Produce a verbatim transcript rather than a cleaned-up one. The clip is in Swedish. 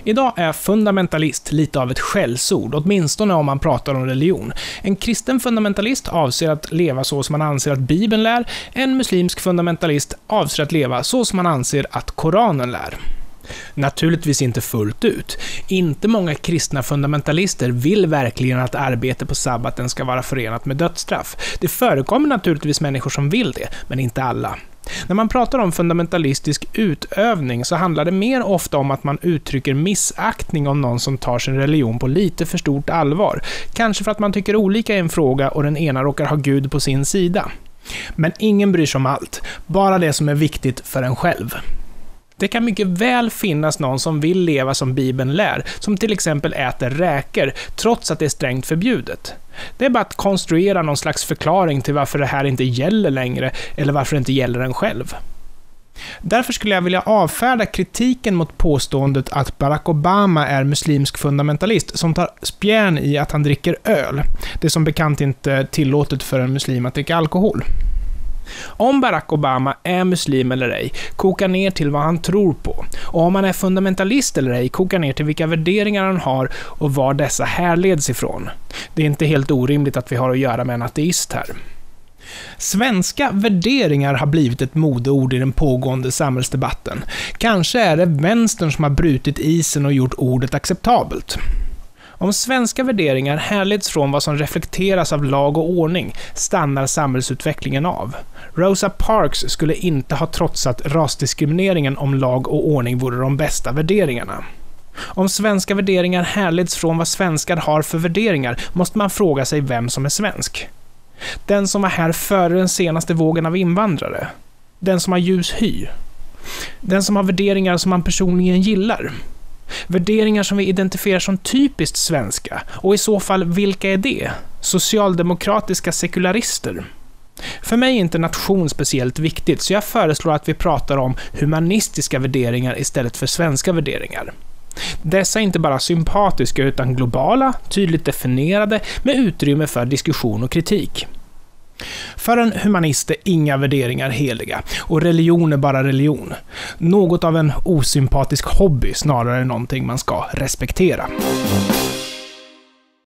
Idag är fundamentalist lite av ett skällsord, åtminstone om man pratar om religion. En kristen fundamentalist avser att leva så som man anser att Bibeln lär, en muslimsk fundamentalist avser att leva så som man anser att Koranen lär. Naturligtvis inte fullt ut. Inte många kristna fundamentalister vill verkligen att arbete på sabbaten ska vara förenat med dödsstraff. Det förekommer naturligtvis människor som vill det, men inte alla. När man pratar om fundamentalistisk utövning så handlar det mer ofta om att man uttrycker missaktning om någon som tar sin religion på lite för stort allvar. Kanske för att man tycker olika i en fråga och den ena råkar ha Gud på sin sida. Men ingen bryr sig om allt, bara det som är viktigt för en själv. Det kan mycket väl finnas någon som vill leva som Bibeln lär, som till exempel äter räkor, trots att det är strängt förbjudet. Det är bara att konstruera någon slags förklaring till varför det här inte gäller längre, eller varför det inte gäller en själv. Därför skulle jag vilja avfärda kritiken mot påståendet att Barack Obama är muslimsk fundamentalist som tar spjärn i att han dricker öl. Det är som bekant inte tillåtet för en muslim att dricka alkohol. Om Barack Obama är muslim eller ej kokar ner till vad han tror på. Och om han är fundamentalist eller ej kokar ner till vilka värderingar han har och var dessa härleds ifrån. Det är inte helt orimligt att vi har att göra med en ateist här. Svenska värderingar har blivit ett modeord i den pågående samhällsdebatten. Kanske är det vänstern som har brutit isen och gjort ordet acceptabelt. Om svenska värderingar härleds från vad som reflekteras av lag och ordning stannar samhällsutvecklingen av. Rosa Parks skulle inte ha trotsat rasdiskrimineringen om lag och ordning vore de bästa värderingarna. Om svenska värderingar härleds från vad svenskar har för värderingar måste man fråga sig vem som är svensk. Den som var här före den senaste vågen av invandrare. Den som har ljus hy. Den som har värderingar som man personligen gillar. Värderingar som vi identifierar som typiskt svenska. Och i så fall, vilka är det? Socialdemokratiska sekularister. För mig är inte nation speciellt viktigt, så jag föreslår att vi pratar om humanistiska värderingar istället för svenska värderingar. Dessa är inte bara sympatiska utan globala, tydligt definierade, med utrymme för diskussion och kritik. För en humanist är inga värderingar heliga, och religion är bara religion. Något av en osympatisk hobby snarare än någonting man ska respektera.